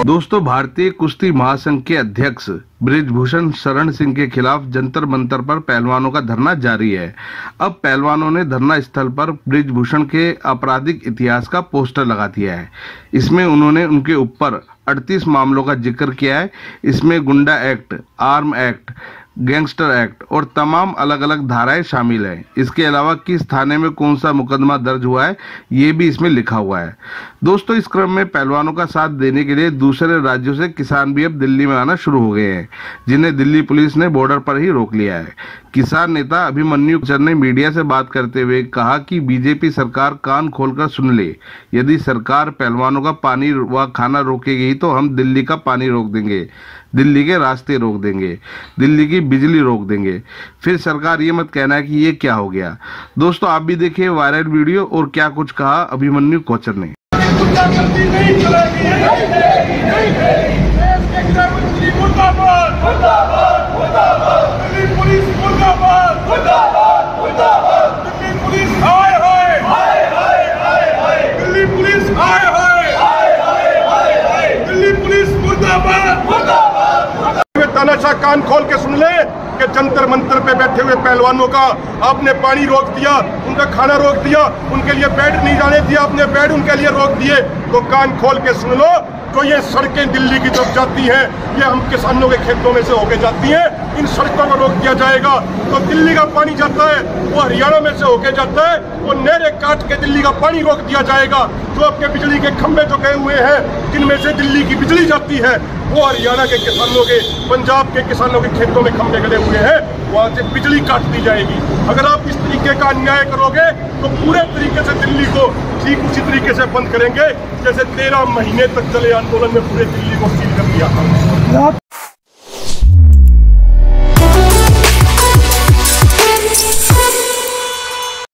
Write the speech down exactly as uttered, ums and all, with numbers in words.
दोस्तों, भारतीय कुश्ती महासंघ के अध्यक्ष बृजभूषण शरण सिंह के खिलाफ जंतर मंतर पर पहलवानों का धरना जारी है। अब पहलवानों ने धरना स्थल पर बृजभूषण के आपराधिक इतिहास का पोस्टर लगा दिया है। इसमें उन्होंने उनके ऊपर अड़तीस मामलों का जिक्र किया है। इसमें गुंडा act, arm act, gangster act और तमाम अलग अलग धाराएं शामिल हैं। इसके अलावा किस थाने में कौन सा मुकदमा दर्ज हुआ है ये भी इसमें लिखा हुआ है। दोस्तों, इस क्रम में पहलवानों का साथ देने के लिए दूसरे राज्यों से किसान भी अब दिल्ली में आना शुरू हो गए हैं, जिन्हें दिल्ली पुलिस ने बॉर्डर पर ही रोक लिया है। किसान नेता अभिमन्यु कोचर ने मीडिया से बात करते हुए कहा कि बीजेपी सरकार कान खोलकर सुन ले। यदि सरकार पहलवानों का पानी व खाना रोकेगी तो हम दिल्ली का पानी रोक देंगे, दिल्ली के रास्ते रोक देंगे, दिल्ली की बिजली रोक देंगे। फिर सरकार ये मत कहना है कि ये क्या हो गया। दोस्तों, आप भी देखिए वायरल वीडियो और क्या कुछ कहा अभिमन्यु कोचर ने। तानाशाह कान खोल के सुन ले कि जंतर मंतर पे बैठे हुए पहलवानों का आपने पानी रोक दिया, उनका खाना रोक दिया, उनके लिए बेड नहीं जाने दिया, आपने बेड उनके लिए रोक दिए। तो कान खोल के सुन लो, तो ये सड़कें दिल्ली की तरफ जाती हैं, ये हम किसानों के खेतों में से होके जाती हैं। इन सड़कों को रोक दिया जाएगा तो दिल्ली का पानी जाता है वो हरियाणा में से होके जाता है, वो नहरें काट के दिल्ली का पानी रोक दिया जाएगा। जो आपके बिजली के खंभे जो गए हुए हैं जिनमें से दिल्ली की बिजली जाती है, वो हरियाणा के किसानों के, पंजाब के किसानों के खेतों में खंभे गड़े हुए हैं, वहाँ से बिजली काट दी जाएगी। अगर आप इस तरीके का अन्याय करोगे तो पूरे तरीके से दिल्ली को ठीक उसी तरीके से बंद करेंगे जैसे तेरह महीने तक चले आंदोलन में पूरे दिल्ली को सील कर दिया था।